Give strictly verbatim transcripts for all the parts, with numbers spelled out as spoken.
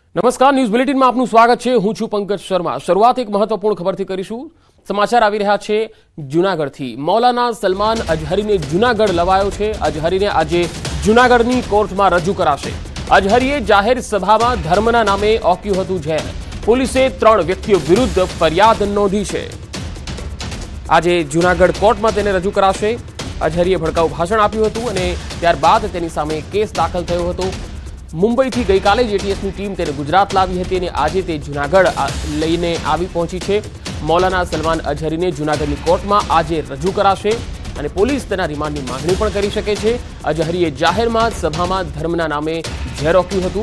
નમસ્કાર, ન્યૂઝ બુલેટિનમાં આપનું સ્વાગત છે। હું છું પંકજ શર્મા। શરૂઆત એક મહત્વપૂર્ણ ખબરથી કરીશું। સમાચાર આવી રહ્યા છે જૂનાગઢથી। મૌલાના સલમાન અજહરીને જૂનાગઢ લવાયો છે। અજહરીને આજે જૂનાગઢની કોર્ટમાં રજૂ કરાશે। અજહરીએ જાહેર સભામાં ધર્મના નામે ઓક્યું હતું ઝેર। પોલીસે ત્રણ વ્યક્તિઓ વિરુદ્ધ ફરિયાદ નોંધી છે। આજે જૂનાગઢ કોર્ટમાં તેને રજૂ કરાશે। અજહરીએ ભડકાઉ ભાષણ આપ્યું હતું અને ત્યારબાદ તેની સામે કેસ દાખલ થયો હતો। મુંબઈથી ગઈકાલે જ એટીએસની ટીમ તેને ગુજરાત લાવી હતી અને આજે તે જૂનાગઢ લઈને આવી પહોંચી છે। મૌલાના સલમાન અજહરીને જૂનાગઢની કોર્ટમાં આજે રજૂ કરાશે અને પોલીસ તેના રિમાન્ડની માંગણી પણ કરી શકે છે। અજહરીએ જાહેરમાં સભામાં ધર્મના નામે ઝેર ઓક્યું હતું।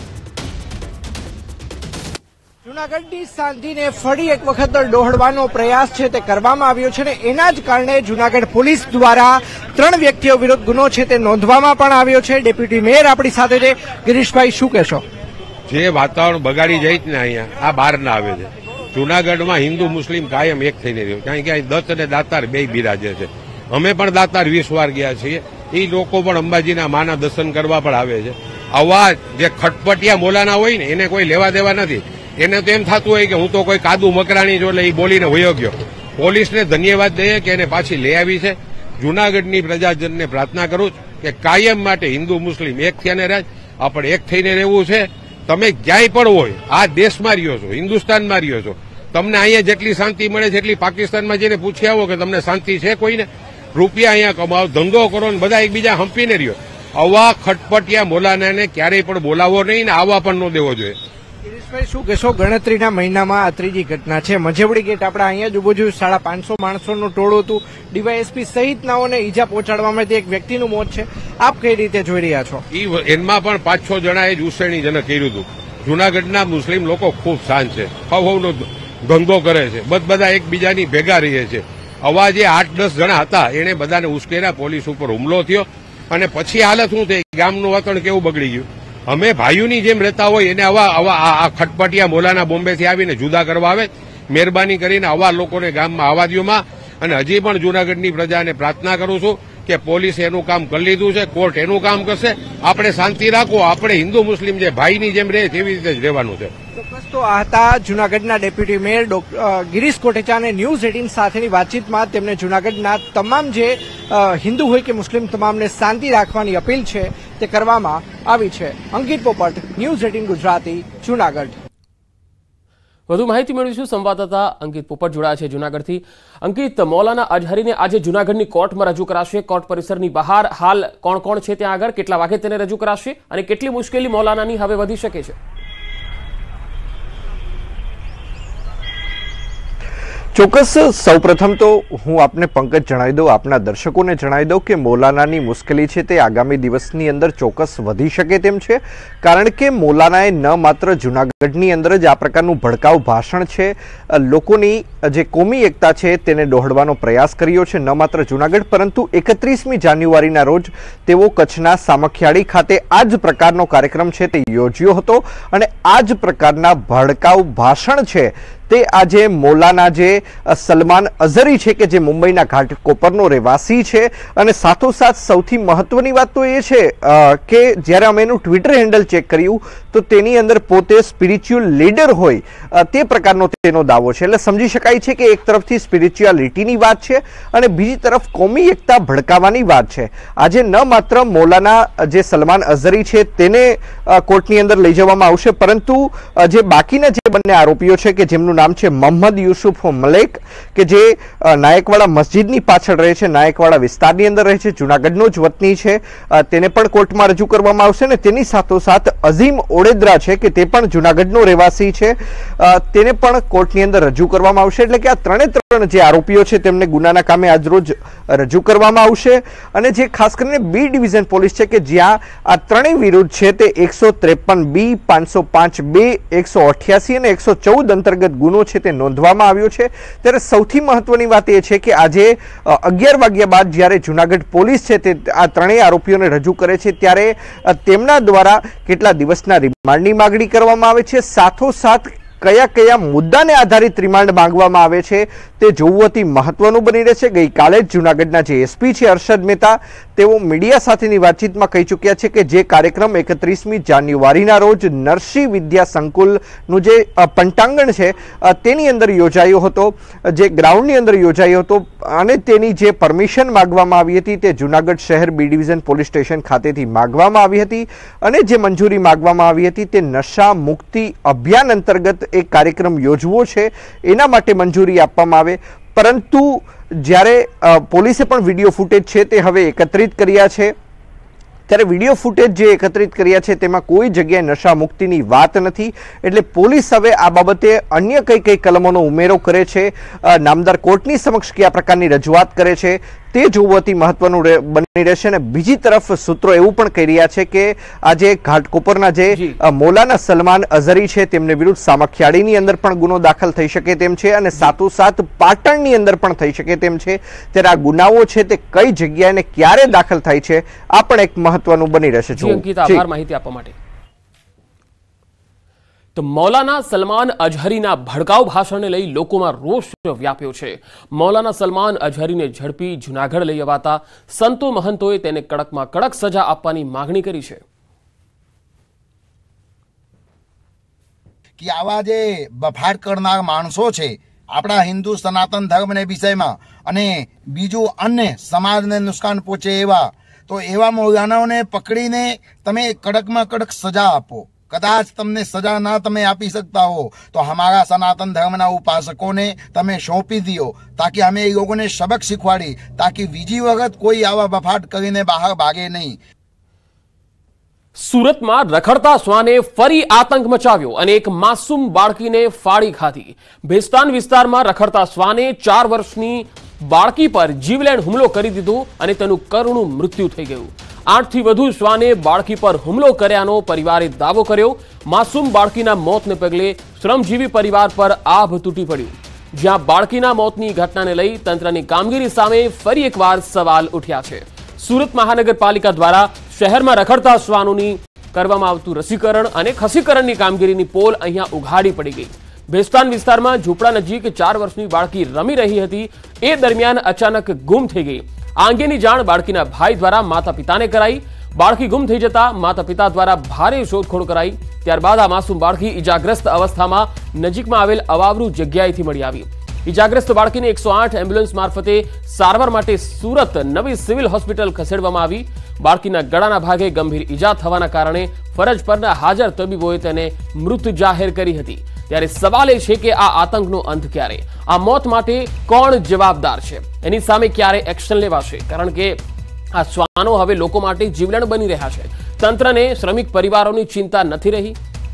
જૂનાગઢની શાંતિને ફરી એક વખત ડહોળવાનો પ્રયાસ છે તે કરવામાં આવ્યો છે અને એના જ કારણે જૂનાગઢ પોલીસ દ્વારા ત્રણ વ્યક્તિઓ વિરુદ્ધ ગુનો છે તે નોંધવામાં પણ આવ્યો છે। ડેપ્યુટી મેયર આપણી સાથે છે। ગિરીશભાઈ, શું કહેશો? જે વાતાવરણ બગાડી જાય છે ને અહીંયા આ બહાર ના આવે છે। જૂનાગઢમાં હિન્દુ મુસ્લિમ કાયમ એક થઈને રહ્યો, કારણ કે અહીં દત્ત અને દાતાર બે બિરાજે છે। અમે પણ દાતાર વીસ વાર ગયા છીએ, એ લોકો પણ અંબાજીના માના દર્શન કરવા પણ આવે છે। આવા જે ખટપટિયા મોલાના હોય ને એને કોઈ લેવા દેવા નથી। એને તો એમ થતું હોય કે હું તો કોઈ કાદુ મકરાણી જો એટલે એ બોલીને વયો ગયો। પોલીસને ધન્યવાદ દઈએ કે એને પાછી લઈ આવી છે। જૂનાગઢની પ્રજાજનને પ્રાર્થના કરું કે કાયમ માટે હિન્દુ મુસ્લિમ એક થઈને રહે, આપણે એક થઈને રહેવું છે। તમે ક્યાંય પણ હોય, આ દેશમાં રહ્યો છો, હિન્દુસ્તાનમાં રહ્યો છો, તમને અહીંયા જેટલી શાંતિ મળે છે એટલી પાકિસ્તાનમાં જઈને પૂછી આવો કે તમને શાંતિ છે કોઈને? રૂપિયા અહીંયા કમાવો, ધંધો કરો ને બધા એકબીજા હંપીને રહ્યો। આવા ખટપટિયા મોલાનાને ક્યારેય પણ બોલાવો નહીં ને આવવા પણ ન દેવો જોઈએ। ગિરીશભાઈ, શું કહેશો? ગણતરીના મહિનામાં આ ત્રીજી ઘટના છે। મજેવડી ગેટ આપણે અહીંયા જ ઉભો જોયું, સાડા પાંચસો માણસોનું ટોળું હતું। ડીવાયએસપી સહિતનાઓને ઈજા પહોંચાડવામાં એક વ્યક્તિનું મોત છે। આપ કઈ રીતે જોઈ રહ્યા છો? એમાં પણ પાંચ છ જણાએ જ ઉશ્રેણીજનક કર્યું હતું। જૂનાગઢના મુસ્લિમ લોકો ખૂબ શાંત છે, હવનો ધંધો કરે છે, બધા એકબીજાની ભેગા રહીએ છે। આવા જે આઠ દસ જણા હતા એને બધાને ઉશ્કેર્યા, પોલીસ ઉપર હુમલો થયો અને પછી હાલત શું થઈ, ગામનું વાતાવરણ કેવું બગડી ગયું। અમે ભાઈઓની જેમ રહેતા હોય એને આવા આવા આ ખટપટિયા મોલાના બોમ્બેથી આવીને જુદા કરવા આવે। મહેરબાની કરીને આવા લોકોને ગામમાં આવવા દ્યોમાં। અને હજી પણ જૂનાગઢની પ્રજાને પ્રાર્થના કરું છું કે પોલીસે એનું કામ કરી લીધું છે, કોર્ટ એનું કામ કરશે। આપણે શાંતિ રાખો, આપણે હિન્દુ મુસ્લિમ જે ભાઈની જેમ રહે તેવી રીતે જ રહેવાનું છે। ચોક્કસ તો આ હતા જૂનાગઢના ડેપ્યુટી મેયર ગિરીશ કોટેચા અને ન્યૂઝ એટીન સાથેની વાતચીતમાં તેમણે જૂનાગઢના તમામ જે હિન્દુ હોય કે મુસ્લિમ તમામને શાંતિ રાખવાની અપીલ છે તે કરવામાં આવી છે। અંકિત પોપટ, ન્યૂઝ એટીન ગુજરાતી, જૂનાગઢ। વધુ માહિતી મેળવીશું, સંવાદદાતા અંકિત પોપટ જોડાયા છે જૂનાગઢથી। અંકિત, મૌલાના અજહરીને આજે જૂનાગઢની કોર્ટમાં રજૂ કરાશે। કોર્ટ પરિસરની બહાર હાલ કોણ કોણ છે ત્યાં આગળ? કેટલા વાગે તેને રજૂ કરાશે અને કેટલી મુશ્કેલી મૌલાનાની હવે વધી શકે છે? ચોક્કસ, સૌપ્રથમ તો હું આપને પંકજ જણાવી દઉં, આપના દર્શકોને જણાવી દઉં કે મૌલાનાની મુશ્કેલી છે તે આગામી દિવસની અંદર ચોક્કસ વધી શકે તેમ છે। કારણ કે મૌલાનાએ ન માત્ર જૂનાગઢની અંદર જ આ પ્રકારનું ભડકાઉ ભાષણ છે, લોકોની જે કોમી એકતા છે તેને દોહડવાનો પ્રયાસ કર્યો છે। ન માત્ર જૂનાગઢ પરંતુ એકત્રીસમી જાન્યુઆરીના રોજ તેઓ કચ્છના સામખિયાળી ખાતે આ જ પ્રકારનો કાર્યક્રમ છે તે યોજ્યો હતો અને આ જ પ્રકારના ભડકાઉ ભાષણ છે તે આજે મૌલાના જે સલમાન અઝહરી છે કે જે મુંબઈના ઘાટકોપરનો રહેવાસી છે અને સાથોસાથ સૌથી મહત્વની વાત તો એ છે કે જ્યારે અમે એનું ટ્વિટર હેન્ડલ ચેક કર્યું તો તેની અંદર પોતે સ્પિરિચ્યુઅલ લીડર હોય તે પ્રકારનો તેનો દાવો છે। એટલે સમજી શકાય છે કે એક તરફથી સ્પિરિચ્યુઆલિટીની વાત છે અને બીજી તરફ કોમી એકતા ભડકાવાની વાત છે। આજે ન માત્ર મૌલાના જે સલમાન અઝહરી છે તેને કોર્ટની અંદર લઈ જવામાં આવશે, પરંતુ જે બાકીના જે બંને આરોપીઓ છે કે જેમનું નામ છે મોહમ્મદ યુસુફ મલેક કે જે નાયકવાડા મસ્જિદની પાછળ રહે છે, નાયકવાડા વિસ્તારની અંદર રહે છે, જૂનાગઢનો જ વતની છે, તેને પણ કોર્ટમાં રજૂ કરવામાં આવશે। ને તેની સાથોસાથ અઝીમ ઓડેદરા છે કે તે પણ જૂનાગઢનો રહેવાસી છે, તેને પણ કોર્ટની અંદર રજૂ કરવામાં આવશે। એટલે કે આ ત્રણે ત્રણ જે આરોપીઓ છે તેમને ગુનાના કામે આજરોજ રજૂ કરવામાં આવશે। અને જે ખાસ કરીને બી ડિવિઝન પોલીસ છે કે જ્યાં આ ત્રણેય વિરુદ્ધ છે તે એકસો ત્રેપન બી, પાંચસો પાંચ બે, એકસો અઠ્યાસી અને એકસો ચૌદ અંતર્ગત ગુનો છે તે નોંધવામાં આવ્યો છે। ત્યારે સૌથી મહત્વની વાત એ છે કે આજે અગિયાર વાગ્યા બાદ જ્યારે જૂનાગઢ પોલીસ છે તે આ ત્રણેય આરોપીઓને રજૂ કરે છે ત્યારે તેમના દ્વારા કેટલા દિવસના રિમાન્ડની માગણી કરવામાં આવે છે, સાથોસાથ કયા કયા મુદ્દાને આધારિત રિમાન્ડ માંગવામાં આવે છે તે જોવું અતિ મહત્વનું બની રહેશે। ગઈકાલે જ જૂનાગઢના જે એસપી છે હર્ષદ મહેતા, તેઓ મીડિયા સાથેની વાતચીતમાં કહી ચૂક્યા છે કે જે કાર્યક્રમ એકત્રીસમી જાન્યુઆરીના રોજ નરસિંહ વિદ્યા સંકુલનું જે પંટાંગણ છે તેની અંદર યોજાયો હતો, જે ગ્રાઉન્ડની અંદર યોજાયો હતો, અને તેની જે પરમિશન માંગવામાં આવી હતી તે જૂનાગઢ શહેર બી ડિવિઝન પોલીસ સ્ટેશન ખાતેથી માંગવામાં આવી હતી, અને જે મંજૂરી માંગવામાં આવી હતી તે નશા મુક્તિ અભિયાન અંતર્ગત એક કાર્યક્રમ યોજવો છે એના માટે મંજૂરી આપવામાં આવે। પરંતુ જ્યારે પોલીસે પણ વિડીયો ફૂટેજ છે તે હવે એકત્રિત કર્યા છે, ત્યારે વિડીયો ફૂટેજ જે એકત્રિત કર્યા છે તેમાં કોઈ જગ્યાએ નશા મુક્તિની વાત નથી। એટલે પોલીસ હવે આ બાબતે અન્ય કઈ કઈ કલમોનો ઉમેરો કરે છે, નામદાર કોર્ટની સમક્ષ કયા પ્રકારની રજૂઆત કરે છે તે જોવું અતિ મહત્વનું બની રહેશે। અને બીજી તરફ સૂત્રો એવું પણ કહી રહ્યા છે કે આજે ઘાટકોપરના જે મૌલાના સલમાન અઝહરી છે તેમને વિરુદ્ધ સામખિયાળીની અંદર પણ ગુનો દાખલ થઈ શકે તેમ છે, અને સાથોસાથ પાટણની અંદર પણ થઈ શકે તેમ છે। ત્યારે આ ગુનાઓ છે તે કઈ જગ્યાએ ને ક્યારે દાખલ થાય છે આ પણ એક મહત્વનું બની રહેશે। આભાર માહિતી આપવા માટે। તો મૌલાના સલમાન અઝહરીના ભડકાઉ ભાષણને લઈ લોકોમાં રોષ વ્યાપ્યો છે। મૌલાના સલમાન અઝહરીને ઝડપી જૂનાગઢ લઈ અવાતા સંતો મહંતોએ તેને કડકમાં કડક સજા આપવાની માંગણી કરી છે। કે આવા જે બફાટ કરનાર માણસો છે આપણા હિન્દુ સનાતન ધર્મને વિષયમાં અને બીજું અન્ય સમાજને નુકસાન પહોંચે એવા, તો એવા મૌલાનાઓને પકડીને તમે કડકમાં કડક સજા આપો। કદાચ તમને સજા ના તમે આપી શકતા હો તો હમારા સનાતન ધર્મના ઉપાસકોને તમે સોંપી દો, તાકી અમે એ લોકોને સબક શીખવાડી, તાકી બીજી વખત કોઈ આવા બફાટ કરીને બહાર ભાગે નહીં। સુરતમાં રખડતા શ્વાને ફરી આતંક મચાવ્યો અને એક માસૂમ બાળકીને ફાડી ખાધી। ભેસ્તાન વિસ્તારમાં રખડતા શ્વાને ચાર વર્ષની બાળકી પર જીવલેણ હુમલો કરી દીધો અને તેનું કરુણ મૃત્યુ થઈ ગયું। આઠથી વધુ શ્વાને બાળકી પર હુમલો કર્યાનો પરિવારે દાવો કર્યો। માસૂમ બાળકીના મોતને પગલે શ્રમજીવી પરિવાર પર આભ તૂટી પડ્યું। જ્યાં બાળકીના મોતની ઘટનાને લઈ તંત્રની કામગીરી સામે ફરી એકવાર સવાલ ઉઠ્યા છે। સુરત મહાનગરપાલિકા દ્વારા શહેરમાં રખડતા શ્વાનોની કરવામાં આવતું રસીકરણ અને ખસીકરણની કામગીરીની પોલ અહીંયા ઉઘાડી પડી ગઈ। ભેસ્તાન વિસ્તારમાં ઝૂંપડા નજીક ચાર વર્ષની બાળકી રમી રહી હતી, એ દરમિયાન અચાનક ગુમ થઈ ગઈ। આ અંગેની જાણ બાળકીના ભાઈ દ્વારા માતા પિતાને કરાઈ। બાળકી ગુમ થઈ જતા માતા પિતા દ્વારા ભારે શોધખોળ કરાઈ। ત્યારબાદ આ માસૂમ બાળકી ઈજાગ્રસ્ત અવસ્થામાં નજીકમાં આવેલ અવાવરૂ જગ્યાએથી મળી આવી। ઈજાગ્રસ્ત બાળકીને એકસો આઠ એમ્બ્યુલન્સ મારફતે સારવાર માટે સુરત નવી સિવિલ હોસ્પિટલ ખસેડવામાં આવી। બાળકીના ગળાના ભાગે ગંભીર ઈજા થવાના કારણે ફરજ પરના હાજર તબીબોએ તેને મૃત જાહેર કરી હતી। ત્યારે સવાલ એ છે કે આ આતંકનો અંત ક્યારે, આ મોત માટે કોણ જવાબદાર છે, એની સામે ક્યારે એક્શન લેવાશે? કારણ કે આ શ્વાનો હવે લોકો માટે જીવલેણ બની રહ્યા છે। તંત્રને શ્રમિક પરિવારોની ચિંતા નથી રહી।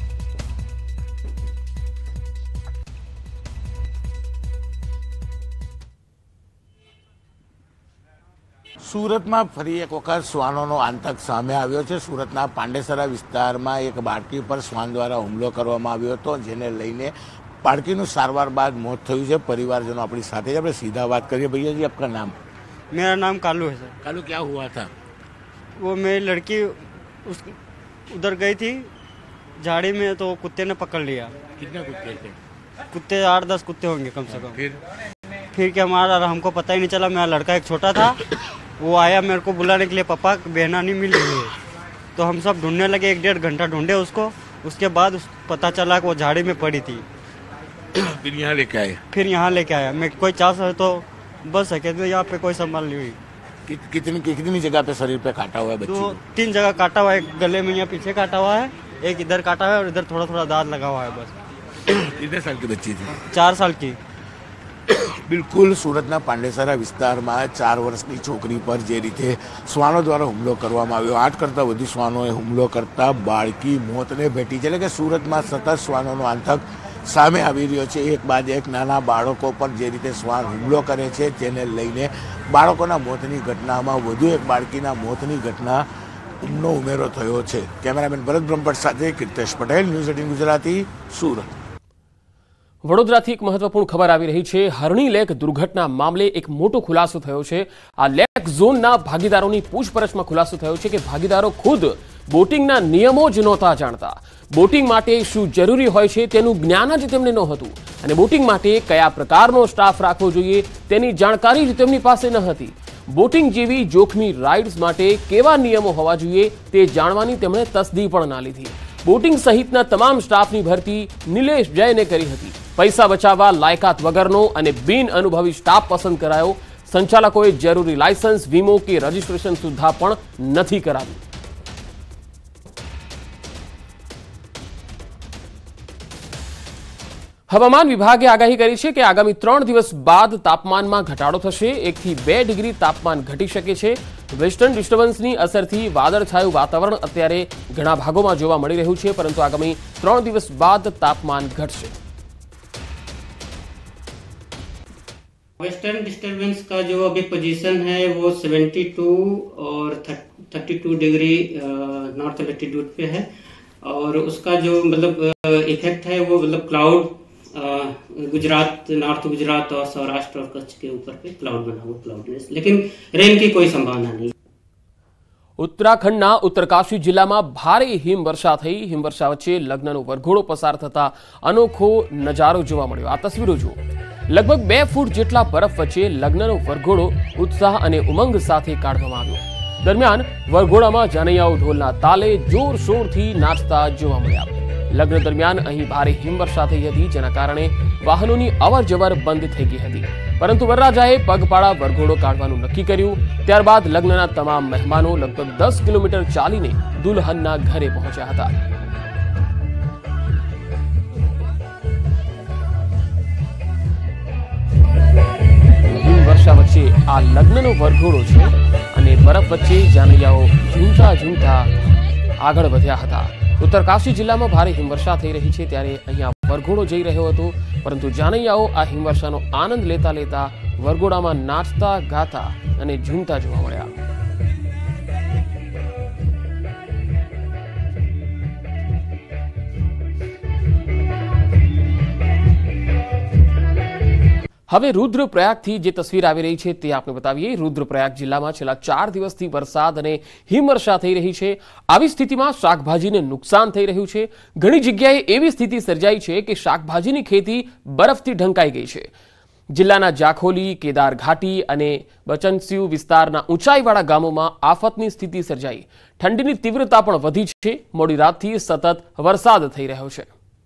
સુરતમાં ફરી એક વખત શ્વાનોનો આતંક સામે આવ્યો છે। સુરતના પાંડેસરા વિસ્તારમાં એક બાળકી પર શ્વાન દ્વારા હુમલો કરવામાં આવ્યો હતો, જેને લઈને बाड़की सारवार बाद मौत थी है। परिवारजनों अपनी साथ अपने सीधा बात करिए। भैया जी आपका नाम? मेरा नाम कालू है सर। कालू, क्या हुआ था? वो मेरी लड़की उस उधर गई थी झाड़ी में, तो कुत्ते ने पकड़ लिया। कितने कुत्ते थे? कुत्ते आठ दस कुत्ते होंगे कम से कम। फिर फिर क्या हमारा हमको पता ही नहीं चला। मेरा लड़का एक छोटा था, वो आया मेरे को बुलाने के लिए, पापा बहना नहीं मिल रही है। तो हम सब ढूंढने लगे, एक डेढ़ घंटा ढूंढे उसको। उसके बाद उस पता चला कि वो झाड़ी में पड़ी थी। फिर यहाँ लेके आए? फिर यहाँ लेके आया। मैं कोई चांस है तो बस है कि यहाँ पे कोई संभाल नहीं हुई। कि, कितनी कितनी जगह पे शरीर पे काटा हुआ है बच्ची? तो तीन जगह काटा हुआ है, एक गले में यहाँ पीछे काटा हुआ है, एक इधर काटा हुआ है और इधर थोड़ा थोड़ा दांत लगा हुआ है बस। कितने साल की बच्ची थी? चार साल की। बिल्कुल सूरतना પાંડેસરા વિસ્તારમાં ચાર વર્ષની છોકરી પર જે રીતે શ્વાનો દ્વારા હુમલો કરવામાં આવ્યો, આઠ કરતાં વધુ શ્વાનોએ હુમલો કરતા બાળકી મોતને ભેટી છે। એટલે કે સુરતમાં સતત શ્વાનોનો આતંક સામે આવી રહ્યો છે। એક બાદ એક નાના બાળકો પર જે રીતે શ્વાન હુમલો કરે છે, જેને લઈને બાળકોના મોતની ઘટનામાં વધુ એક બાળકીના મોતની ઘટનાનો ઉમેરો થયો છે। કેમેરામેન ભરત બ્રહ્મભટ્ટ સાથે કીર્તેશ પટેલ, ન્યૂઝ એટીન ગુજરાતી, સુરત। વડોદરાથી એક મહત્વપૂર્ણ ખબર આવી રહી છે। હરણી લેક દુર્ઘટના મામલે એક મોટો ખુલાસો થયો છે। આ લેક ઝોનના ભાગીદારોની પૂછપરછમાં ખુલાસો થયો છે કે ભાગીદારો ખુદ બોટિંગના નિયમો જ નહોતા જાણતા। બોટિંગ માટે શું જરૂરી હોય છે તેનું જ્ઞાન જ તેમને નહોતું અને બોટિંગ માટે કયા પ્રકારનો સ્ટાફ રાખવો જોઈએ તેની જાણકારી જ તેમની પાસે ન હતી. બોટિંગ જેવી જોખમી રાઇડ્સ માટે કેવા નિયમો હોવા જોઈએ તે જાણવાની તેમણે તસદી પણ ના લીધી. બોટિંગ સહિતના તમામ સ્ટાફની ભરતી નિલેશ જૈને કરી હતી. પૈસા બચાવવા લાયકાત વગરનો અને બિન અનુભવી સ્ટાફ પસંદ કરાયો. સંચાલકોએ જરૂરી લાયસન્સ, વીમો કે રજીસ્ટ્રેશન સુદ્ધા પણ નથી કરાવ્યું. હવામાન વિભાગે આગાહી કરી છે કે આગામી ત્રણ દિવસ બાદ તાપમાનમાં ઘટાડો થશે. એકથી બે ડિગ્રી તાપમાન ઘટી શકે છે. વેસ્ટર્ન ડિસ્ટર્બન્સની અસરથી વાદળછાયું વાતાવરણ અત્યારે ઘણા ભાગોમાં જોવા મળી રહ્યું છે, પરંતુ આગામી ત્રણ દિવસ બાદ તાપમાન ઘટશે. वेस्टर्न डिस्टर्बेंस का जो अभी पोजीशन है वो सेवेंटी टू और thirty two degree north latitude पे है और उसका जो मतलब इफेक्ट है वो मतलब क्लाउड गुजरात, नॉर्थ गुजरात और सौराष्ट्र और कच्छ के ऊपर पे क्लाउड बना हुआ, क्लाउडनेस, लेकिन रेन की कोई संभावना नहीं. ઉત્તરાખંડના ઉત્તરકાશી જિલ્લામાં ભારે હિમવર્ષા થઈ. હિમવર્ષા વચ્ચે લગ્નનો વરઘોડો પસાર થતા અનોખો નજારો જોવા મળ્યો. આ તસવીરો જુઓ. લગભગ બે ફૂટ જેટલા બરફ વચ્ચે લગ્નનો વરઘોડો ઉત્સાહ અને ઉમંગ સાથે કાઢવામાં આવ્યો. દરમિયાન વરઘોડામાં જાનૈયાઓ ઢોલના તાલે જોરશોરથી નાચતા જોવા મળ્યા. લગ્ન દરમિયાન અહીં ભારે હિમવર્ષા થઈ હતી, જેના કારણે વાહનોની અવર જવર બંધ થઈ ગઈ હતી. પરંતુ વરરાજાએ પગપાળા વરઘોડો કાઢવાનું નક્કી કર્યું. ત્યારબાદ લગ્નના તમામ મહેમાનો લગભગ દસ કિલોમીટર ચાલીને દુલ્હનના ઘરે પહોંચ્યા હતા. હિમવર્ષા વચ્ચે આ લગ્નનો વરઘોડો છે અને બરફ વચ્ચે જાનૈયાઓ ઝૂમતા ઝૂમતા આગળ વધ્યા હતા. ઉત્તરકાશી જિલ્લામાં ભારે હિમવર્ષા થઈ રહી છે, ત્યારે અહીંયા વરઘોડો જઈ રહ્યો હતો, પરંતુ જાનૈયાઓ આ હિમવર્ષાનો આનંદ લેતા લેતા વરઘોડામાં નાચતા ગાતા અને ઝૂમતા જોવા મળ્યા. હવે રુદ્રપ્રયાગથી જે તસવીર આવી રહી છે તે આપણે બતાવીએ. રુદ્રપ્રયાગ જિલ્લામાં છેલ્લા ચાર દિવસથી વરસાદ અને હિમવર્ષા થઈ રહી છે. આવી સ્થિતિમાં શાકભાજીને નુકસાન થઈ રહ્યું છે. ઘણી જગ્યાએ એવી સ્થિતિ સર્જાઈ છે કે શાકભાજીની ખેતી બરફથી ઢંકાઈ ગઈ છે. જિલ્લાના જાખોલી, કેદાર ઘાટી અને બચનસ્યુ વિસ્તારના ઊંચાઈવાળા ગામોમાં આફતની સ્થિતિ સર્જાઈ. ઠંડીની તીવ્રતા પણ વધી છે. મોડી રાતથી સતત વરસાદ થઈ રહ્યો છે.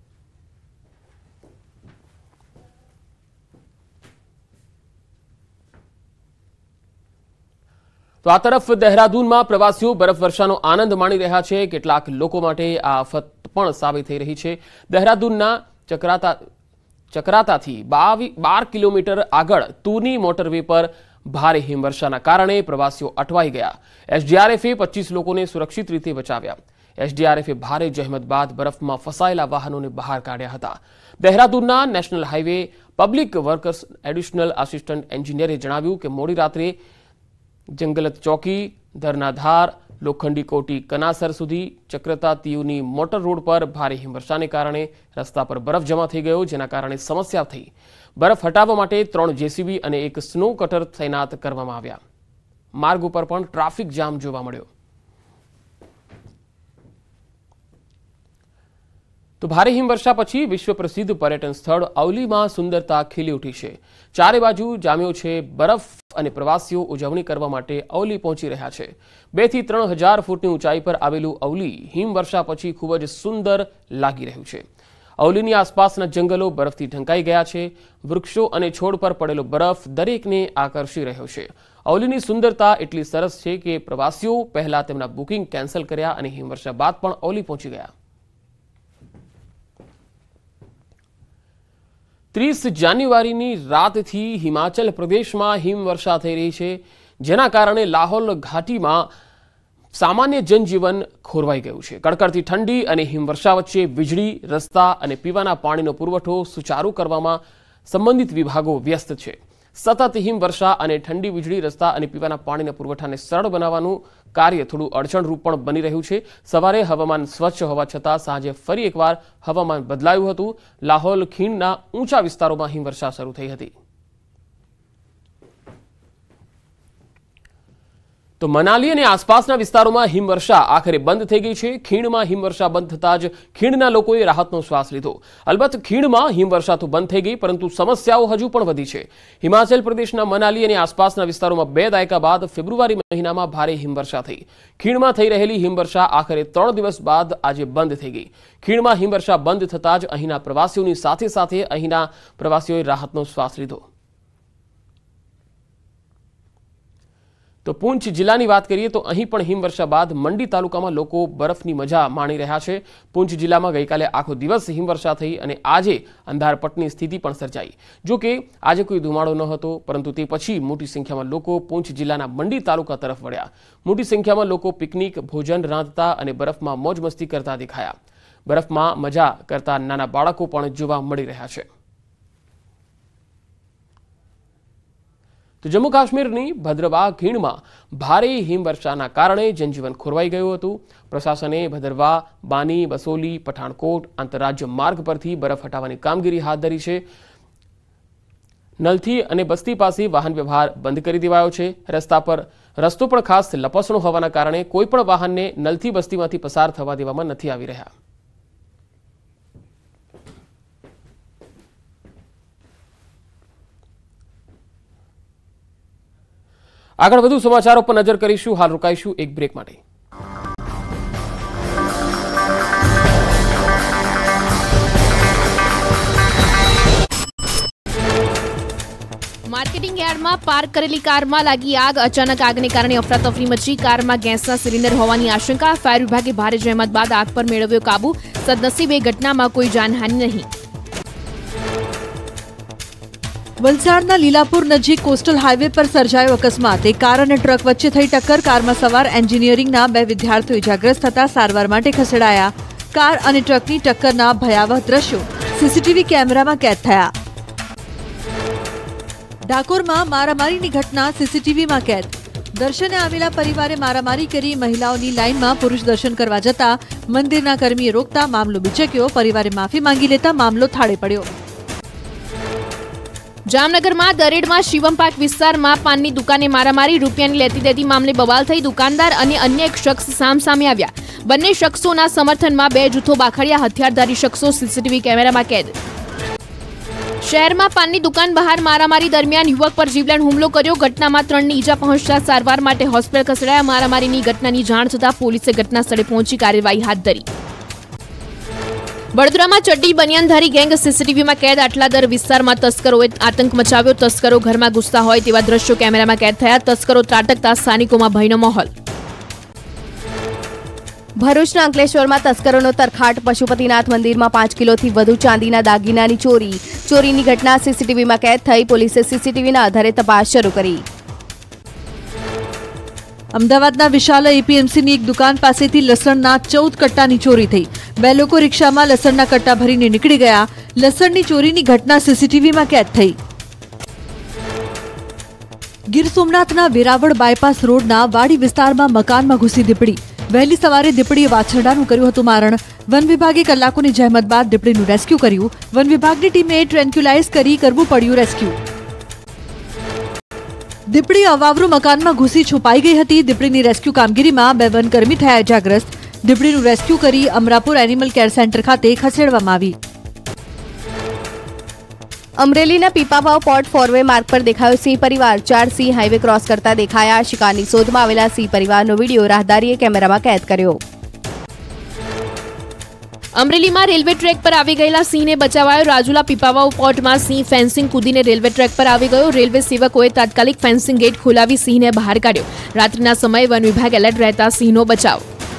તો આ તરફ દહેરાદૂનમાં પ્રવાસીઓ બરફવર્ષાનો આનંદ માણી રહ્યા છે. કેટલાક લોકો માટે આ આફત પણ સાબિત થઈ રહી છે. દહેરાદૂનના ચક્રાતા ચક્રાતાથી બાવી બાર કિલોમીટર આગળ તુની મોટરવે પર ભારે હિમવર્ષાના કારણે પ્રવાસીઓ અટવાઈ ગયા. એસડીઆરએફે પચીસ લોકોને સુરક્ષિત રીતે બચાવ્યા. એસડીઆરએફે ભારે જહેમત બાદ બરફમાં ફસાયેલા વાહનોને બહાર કાઢ્યા હતા. દહેરાદૂનના national highway public workers additional assistant એન્જિનિયરે જણાવ્યું કે મોડી રાત્રે જંગલત ચોકી, ધરનાધાર, લોખંડી કોટી કનાસર સુધી ચક્રતા તીવની મોટર રોડ પર ભારે હિમવર્ષાને કારણે રસ્તા પર બરફ જમા થઈ ગયો, જેના કારણે સમસ્યા થઈ. બરફ હટાવવા માટે ત્રણ જેસીબી અને એક સ્નો કટર તૈનાત કરવામાં આવ્યા. માર્ગ ઉપર પણ ટ્રાફિક જામ જોવા મળ્યો. તો ભારે હિમવર્ષા પછી વિશ્વ પ્રસિદ્ધ પર્યટન સ્થળ અવલીમાં સુંદરતા ખીલી ઉઠી છે. ચારે બાજુ જામ્યો છે બરફ અને પ્રવાસીઓ ઉજવણી કરવા માટે અવલી પહોંચી રહ્યા છે. બે થી ત્રણ હજાર ફૂટની ઊંચાઈ પર આવેલું અવલી હિમવર્ષા પછી ખૂબ જ સુંદર લાગી રહ્યું છે. અવલીની આસપાસના જંગલો બરફથી ઢંકાઈ ગયા છે. વૃક્ષો અને છોડ પર પડેલો બરફ દરેકને આકર્ષી રહ્યો છે. અવલીની સુંદરતા એટલી સરસ છે કે પ્રવાસીઓ પહેલા તેમના બુકિંગ કેન્સલ કર્યા અને હિમવર્ષા બાદ પણ અવલી પહોંચી ગયા. ત્રીસ જાન્યુઆરીની રાતથી હિમાચલ પ્રદેશમાં હિમવર્ષા થઈ રહી છે, જેના કારણે લાહોલ ઘાટીમાં સામાન્ય જનજીવન ખોરવાઈ ગયું છે. કડકડતી ઠંડી અને હિમવર્ષા વચ્ચે વીજળી, રસ્તા અને પીવાના પાણીનો પુરવઠો સુચારુ કરવામાં સંબંધિત વિભાગો વ્યસ્ત છે. સતત હિમવર્ષા અને ઠંડી વીજળી, રસ્તા અને પીવાના પાણીના પુરવઠાને સરળ બનાવવાનું કાર્ય થોડું અડચણરૂપ પણ બની રહ્યું છે. સવારે હવામાન સ્વચ્છ હોવા છતાં સાંજે ફરી એકવાર હવામાન બદલાયું હતું. લાહોલ ખીણના ઊંચા વિસ્તારોમાં હિમવર્ષા શરૂ થઈ હતી. તો મનાલી અને આસપાસના વિસ્તારોમાં હિમવર્ષા આખરે બંધ થઈ ગઈ છે। ખીણમાં હિમવર્ષા બંધ થતાં જ ખીણના લોકોએ રાહતનો શ્વાસ લીધો। અલબત્ત ખીણમાં હિમવર્ષા તો બંધ થઈ ગઈ, પરંતુ સમસ્યાઓ હજુ પણ વધી છે। હિમાચલ પ્રદેશના મનાલી અને આસપાસના વિસ્તારોમાં બે દાયકા બાદ ફેબ્રુઆરી મહિનામાં ભારે હિમવર્ષા થઈ। ખીણમાં થઈ રહેલી હિમવર્ષા આખરે ત્રણ દિવસ બાદ આજે બંધ થઈ ગઈ। ખીણમાં હિમવર્ષા બંધ થતાં જ અહીંના પ્રવાસીઓની સાથે સાથે અહીંના પ્રવાસીઓએ રાહતનો શ્વાસ લીધો। તો પૂંચ જિલ્લાની વાત કરીએ તો અહીં પણ હિમવર્ષા બાદ મંડી તાલુકામાં લોકો બરફની મજા માણી રહ્યા છે। પૂંચ જિલ્લામાં ગઈકાલે આખો દિવસ હિમવર્ષા થઈ અને આજે અંધારપટની સ્થિતિ પણ સર્જાઈ। જો કે આજે કોઈ ધુમાડો ન હતો, પરંતુ તે પછી મોટી સંખ્યામાં લોકો પૂંચ જિલ્લાના મંડી તાલુકા તરફ વળ્યા। મોટી સંખ્યામાં લોકો પિકનિક, ભોજન રાંધતા અને બરફમાં મોજ મસ્તી કરતા દેખાયા। બરફમાં મજા કરતા નાના બાળકો પણ જોવા મળી રહ્યા છે। તો જમ્મુ કાશ્મીરની ભદ્રવા ખીણમાં ભારે હિમવર્ષાના કારણે જનજીવન ખોરવાઈ ગયું હતું। પ્રશાસને ભદ્રવા, બાની, બસોલી, પઠાણકોટ આંતરરાજ્ય માર્ગ પરથી બરફ હટાવવાની કામગીરી હાથ ધરી છે। નલથી અને બસ્તી પાસે વાહન વ્યવહાર બંધ કરી દેવાયો છે। રસ્તા પર રસ્તો પણ ખાસ લપસણો હોવાના કારણે કોઈ પણ વાહનને નલથી બસ્તીમાંથી પસાર થવા દેવામાં નથી આવી રહ્યા। આગળ વધુ સમાચારો પર નજર કરીશું। હાલ રોકાઈશું એક બ્રેક માટે। માર્કેટિંગ યાર્ડમાં પાર્ક કરેલી કારમાં લાગી આગ। અચાનક આગને કારણે અફરાતફરી મચી। કારમાં ગેસના સિલિન્ડર હોવાની આશંકા। ફાયર વિભાગે ભારે જહેમત બાદ આગ પર મેળવ્યો કાબુ। સદનસીબે ઘટનામાં કોઈ જાનહાનિ નહીં। વલસાડના લીલાપુર નજીક કોસ્ટલ હાઈવે પર સર્જાયો અકસ્માત। એક કાર અને ટ્રક વચ્ચે થઈ ટક્કર। કારમાં સવાર એન્જિનિયરિંગના બે વિદ્યાર્થીઓ ઇજાગ્રસ્ત થતા સારવાર માટે ખસેડાયા। કાર અને ટ્રકની ટક્કરના ભયાવહ દ્રશ્યો સીસીટીવી કેમેરામાં કેદ થયા। ડાકોરમાં મારામારીની ઘટના સીસીટીવીમાં કેદ। દર્શને આવેલા પરિવારે મારામારી કરી। મહિલાઓની લાઇનમાં પુરુષ દર્શન કરવા જતા મંદિરના કર્મીએ રોકતા મામલો બિચક્યો। પરિવારે માફી માંગી લેતા મામલો થાળે પડ્યો। જામનગરમાં દરેડમાં શિવમ પાર્ક વિસ્તારમાં પાનની દુકાને મારામારી। રૂપિયાની લેતી દેતી મામલે બવાલ થઈ। દુકાનદાર અને અન્ય એક શખ્સ સામસામે આવ્યા। બંને શખ્સોના સમર્થનમાં બે જૂથો બાખડ્યા। હથિયારધારી શખ્સો સીસીટીવી કેમેરામાં કેદ। શહેરમાં પાનની દુકાન બહાર મારામારી દરમિયાન યુવક પર જીવલેણ હુમલો કર્યો। ઘટનામાં ત્રણને ઈજા પહોંચતા સારવાર માટે હોસ્પિટલ ખસેડાયા। મારામારીની ઘટનાની જાણ થતાં પોલીસે ઘટના સ્થળે પહોંચી કાર્યવાહી હાથ ધરી। વડોદરામાં ચડ્ડી બનિયાનધારી ગેંગ સીસીટીવીમાં કેદ। આટલાદર વિસ્તારમાં તસ્કરોએ આતંક મચાવ્યો। તસ્કરો ઘરમાં ઘૂસતા હોય તેવા દ્રશ્યો કેમેરામાં કેદ થયા। તસ્કરો ત્રાટકતા સ્થાનિકોમાં ભયનો માહોલ। ભરૂચના અંકલેશ્વરમાં તસ્કરોનો તરખાટ। પશુપતિનાથ મંદિરમાં પાંચ કિલોથી વધુ ચાંદીના દાગીનાની ચોરી। ચોરીની ઘટના સીસીટીવીમાં કેદ થઈ। પોલીસે સીસીટીવીના આધારે તપાસ શરૂ કરી। અમદાવાદના વિશાલ એપીએમસીની એક દુકાન પાસેથી લસણના ચૌદ કટ્ટાની ચોરી થઈ। બે લોકો રિક્ષામાં લસણના કટ્ટા ભરીને નીકળી ગયા। લસણની ચોરીની ઘટના સીસીટીવીમાં કેદ થઈ। ગીર સોમનાથના વેરાવળ બાયપાસ રોડના વાડી વિસ્તારમાં મકાનમાં ઘૂસી દીપડી। વહેલી સવારે દીપડીએ વાછરડાનું કર્યું હતું મારણ। વન વિભાગે કલાકોની જહેમત બાદ દીપડીનું રેસ્ક્યુ કર્યું। વન વિભાગની ટીમે ટ્રેન્ક્યુલાઇઝ કરી કરવું પડ્યું રેસ્ક્યુ। દીપડી અવાવરૂ મકાનમાં ઘૂસી છુપાઈ ગઈ હતી। દીપડીની રેસ્ક્યુ કામગીરીમાં બે વનકર્મી થયા ઇજાગ્રસ્ત। દીપડીનું રેસ્ક્યુ કરી અમરાપુર એનિમલ કેર સેન્ટર ખાતે ખસેડવામાં આવી। અમરેલીના પીપાભાવ પોર્ટ ફોરવે માર્ગ પર દેખાયો સિંહ પરિવાર। ચાર સિંહ હાઈવે ક્રોસ કરતા દેખાયા। શિકારની શોધમાં આવેલા સિંહ પરિવારનો વિડીયો રાહદારીએ કેમેરામાં કેદ કર્યો। અમરેલીમાં રેલવે ટ્રેક પર આવી ગયેલા સિંહને બચાવાયો। રાજુલા પીપાવાવ પોર્ટમાં સિંહ ફેન્સિંગ કૂદીને રેલવે ટ્રેક પર આવી ગયો। રેલવે સેવકોએ તાત્કાલિક ફેન્સિંગ ગેટ ખોલાવી સિંહને બહાર કાઢ્યો। રાત્રિના સમયે વન વિભાગ એલર્ટ રહેતા સિંહનો બચાવ।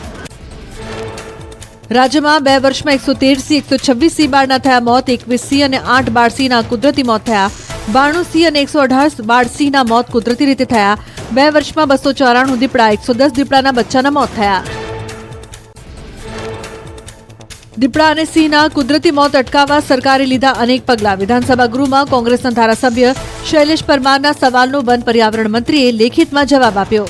રાજ્યમાં બે વર્ષમાં એકસો તેર સિંહ એકસો છવ્વીસ સિંહ બાળના થયા મોત। એકવીસ સિંહ અને આઠ બાળસિંહના કુદરતી મોત થયા। બાણું સિંહ અને એકસો અઢાર બાળસિંહના મોત કુદરતી રીતે થયા। બે વર્ષમાં બસો ચોરાણું દીપડા, એકસો દસ દીપડાના બચ્ચાના મોત થયા। દીપડા અને સિંહના કુદરતી મોત અટકાવવા સરકારે લીધા અનેક પગલાં। વિધાનસભા ગૃહમાં કોંગ્રેસના ધારાસભ્ય શૈલેષ પરમારના સવાલનો વન પર્યાવરણ મંત્રીએ લેખિતમાં જવાબ આપ્યો।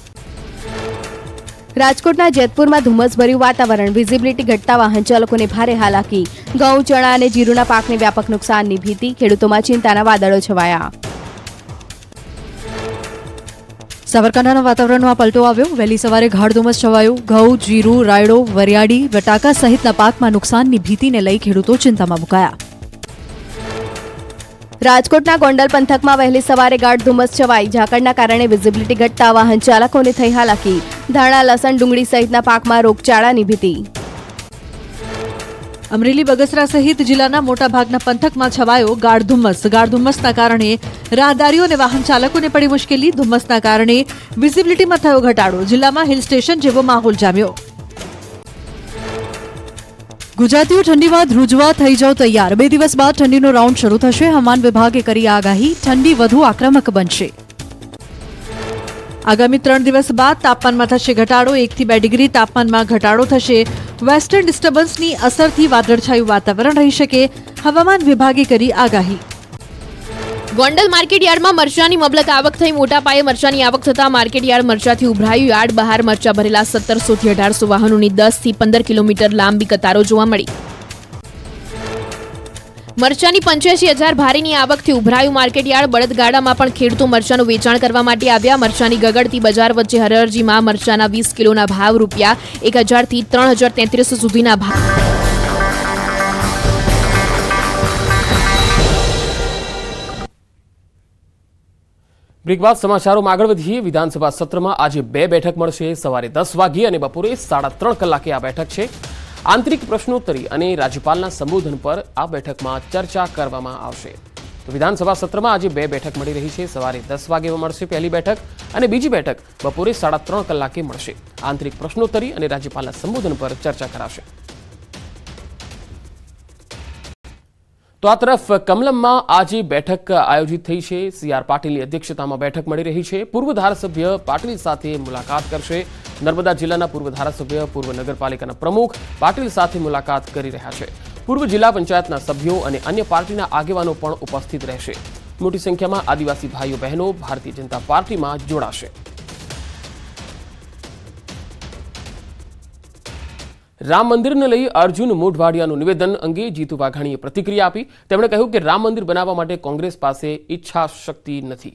રાજકોટના જેતપુરમાં ધુમ્મસભર્યું વાતાવરણ। વિઝિબિલિટી ઘટતા વાહન ચાલકોને ભારે હાલાકી। ઘઉં, ચણા અને જીરુના પાકને વ્યાપક નુકસાનની ભીતિ। ખેડૂતોમાં ચિંતાના વાદળો છવાયા। સાબરકાંઠાના વાતાવરણમાં પલટો આવ્યો. વહેલી સવારે ગાઢ ધુમ્મસ છવાયું. ઘઉં, જીરું, રાયડો, વરિયાળી, બટાકા સહિતના પાકમાં નુકસાનની ભીતિને લઈ ખેડૂતો ચિંતામાં મુકાયા. રાજકોટના ગોંડલ પંથકમાં વહેલી સવારે ગાઢ ધુમ્મસ છવાઈ. ઝાકળના કારણે વિઝિબિલિટી ઘટતા વાહન ચાલકોને થઈ હાલાકી. ધાણા, લસણ, ડુંગળી સહિતના પાકમાં રોગચાળાની ભીતિ. અમરેલી, બગસરા સહિત જિલ્લાના મોટાભાગના પંથકમાં છવાયો ગાઢ ધુમ્મસ. ગાઢ ધુમ્મસના કારણે રાહદારીઓ અને વાહન ચાલકોને પડી મુશ્કેલી. ધુમ્મસના કારણે વિઝિબિલિટીમાં થયો ઘટાડો. જિલ્લામાં હિલ સ્ટેશન જેવો માહોલ જામ્યો. ગુજરાતીઓ ઠંડીમાં ધ્રુજવા થઈ જાવ તૈયાર. બે દિવસ બાદ ઠંડીનો રાઉન્ડ શરૂ થશે. હવામાન વિભાગે કરી આગાહી, ઠંડી વધુ આક્રમક બનશે. આગામી ત્રણ દિવસ બાદ તાપમાનમાં થશે ઘટાડો. એકથી બે ડિગ્રી તાપમાનમાં ઘટાડો થશે. વેસ્ટર્ન ડિસ્ટર્બન્સની અસરથી વાદળછાયું વાતાવરણ રહી શકે. હવામાન વિભાગે કરી આગાહી. ગોંડલ માર્કેટયાર્ડમાં મરચાની મબલક આવક થઈ. મોટા પાયે મરચાની આવક થતા માર્કેટયાર્ડ મરચાથી ઉભરાયું. યાર્ડ બહાર મરચા ભરેલા સત્તરસો થી અઢારસો વાહનોની દસ થી પંદર કિલોમીટર લાંબી કતારો જોવા મળી. મરચાની પંચ્યાસી હજાર ભારીની આવકથી ઉભરાયું માર્કેટયાર્ડ. બળદગાડામાં પણ ખેડૂતો મરચાનું વેચાણ કરવા માટે આવ્યા. મરચાની ગગડતી બજાર વચ્ચે હરાજીમાં મરચાના વીસ કિલોના ભાવ રૂપિયા એક હજારથી ત્રણ હજાર તેત્રીસ સુધીના ભાવ. બ્રેક બાદ સમાચારોમાં આગળ વધીએ. વિધાનસભા સત્રમાં આજે બે બેઠક મળશે. સવારે દસ વાગ્યે અને બપોરે સાડા ત્રણ કલાકે આ બેઠક છે. આંતરિક પ્રશ્નોત્તરી અને રાજ્યપાલના સંબોધન પર આ બેઠકમાં ચર્ચા કરવામાં આવશે. તો વિધાનસભા સત્રમાં આજે બે બેઠક મળી રહી છે. સવારે દસ વાગે મળશે પહેલી બેઠક અને બીજી બેઠક બપોરે સાડા ત્રણ કલાકે મળશે. આંતરિક પ્રશ્નોત્તરી અને રાજ્યપાલના સંબોધન પર ચર્ચા કરાશે. તો આ તરફ કમલમમાં આજે બેઠક આયોજિત થઈ છે. સી આર પાટીલની અધ્યક્ષતામાં બેઠક મળી રહી છે. પૂર્વ ધારાસભ્ય પાટીલ સાથે મુલાકાત કરશે. નર્મદા જિલ્લાના પૂર્વ ધારાસભ્ય, પૂર્વ નગરપાલિકાના પ્રમુખ પાટીલ સાથે મુલાકાત કરી રહ્યા છે. પૂર્વ જિલ્લા પંચાયતના સભ્યો અને અન્ય પાર્ટીના આગેવાનો પણ ઉપસ્થિત રહેશે. મોટી સંખ્યામાં આદિવાસી ભાઈઓ બહેનો ભારતીય જનતા પાર્ટીમાં જોડાશે. રામ મંદિરને લઈ અર્જુન મોઢવાડિયાનું નિવેદન અંગે જીતુ વાઘાણીએ પ્રતિક્રિયા આપી. તેમણે કહ્યું કે રામ મંદિર બનાવવા માટે કોંગ્રેસ પાસે ઈચ્છા શક્તિ નથી.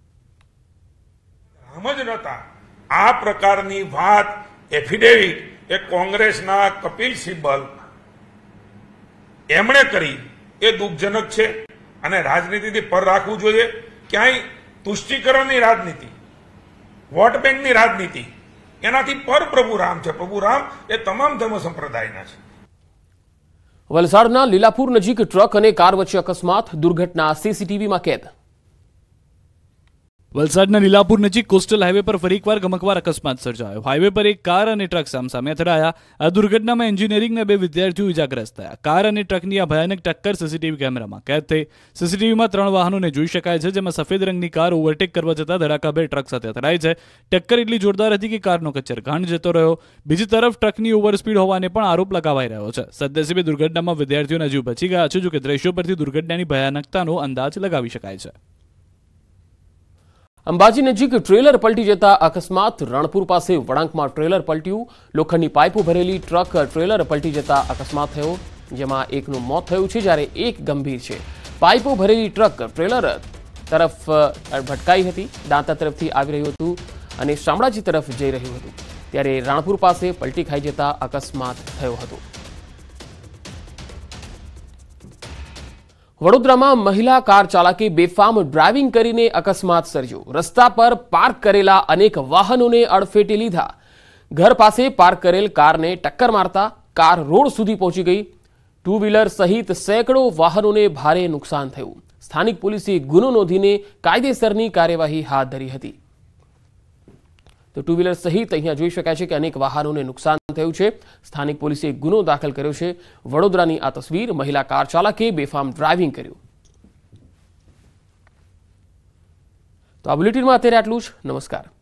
સમજ નતા આ પ્રકારની વાત એફિડેવિટ એ કોંગ્રેસના કપિલ સિબ્બલ એમણે કરી એ દુઃખજનક છે અને રાજનીતિથી પર રાખવું જોઈએ. ક્યાંય તુષ્ટિકરણની રાજનીતિ, વોટ બેંકની રાજનીતિ એનાથી પર પ્રભુ રામ છે. પ્રભુ રામ એ તમામ ધર્મ સંપ્રદાયના છે. વલસાડના લીલાપુર નજીક ટ્રક અને કાર વચ્ચે અકસ્માત. દુર્ઘટના સીસીટીવીમાં કેદ. વલસાડના લીલાપુર નજીક કોસ્ટલ હાઈવે પર ફરી એકવાર ગમકવાર અકસ્માત સર્જાયો. હાઈવે પર એક કાર અને ટ્રક સામસામે અથડાયા. આ દુર્ઘટનામાં એન્જિનિયરિંગના બે વિદ્યાર્થીઓ ઇજાગ્રસ્ત થયા. કાર અને ટ્રકની આ ભયાનક ટક્કર સીસીટીવી કેમેરામાં કેદ થઈ. સીસીટીવીમાં ત્રણ વાહનોને જોઈ શકાય છે, જેમાં સફેદ રંગની કાર ઓવરટેક કરવા જતા ધડાકાભેર ટ્રક સાથે અથડાઈ છે. ટક્કર એટલી જોરદાર હતી કે કારનો કચ્ચર ઘાણ જતો રહ્યો. બીજી તરફ ટ્રકની ઓવરસ્પીડ હોવાને પણ આરોપ લગાવાઈ રહ્યો છે. સદનસીબે દુર્ઘટનામાં વિદ્યાર્થીઓના જીવ બચી ગયા છે, જોકે દ્રશ્યો પરથી દુર્ઘટનાની ભયાનકતાનો અંદાજ લગાવી શકાય છે. અંબાજી નજીક ટ્રેલર પલટી જતા અકસ્માત. રણપુર પાસે વળાંકમાં ટ્રેલર પલટ્યું. લોખંડની પાઇપો ભરેલી ટ્રક ટ્રેલર પલટી જતા અકસ્માત થયો, જેમાં એકનું મોત થયું છે જ્યારે એક ગંભીર છે. પાઇપો ભરેલી ટ્રક ટ્રેલર તરફ ભટકાઈ હતી. દાંતા તરફથી આવી રહ્યું હતું અને શામળાજી તરફ જઈ રહ્યું હતું, ત્યારે રાણપુર પાસે પલટી ખાઈ જતા અકસ્માત થયો હતો. વડોદરામાં મહિલા કાર ચાલકે બેફામ ડ્રાઇવિંગ કરીને અકસ્માત સર્જ્યો. રસ્તા પર પાર્ક કરેલા અનેક વાહનોને અડફેટે લીધા. ઘર પાસે પાર્ક કરેલ કારને ટક્કર મારતા કાર રોડ સુધી પહોંચી ગઈ. ટુ વ્હીલર સહિત સેંકડો વાહનોને ભારે નુકસાન થયું. સ્થાનિક પોલીસે ગુનો નોંધીને કાયદેસરની કાર્યવાહી હાથ ધરી હતી. તો ટુ વ્હીલર સહિત અહીંયા જોઈ શકાય છે કે અનેક વાહનોને નુકસાન થયું છે. સ્થાનિક પોલીસે ગુનો દાખલ કર્યો છે. વડોદરાની આ તસવીર. મહિલા કાર ચાલકે બેફામ ડ્રાઇવિંગ કર્યું. તો આ બુલેટિનમાં અત્યારે આટલું જ. નમસ્કાર.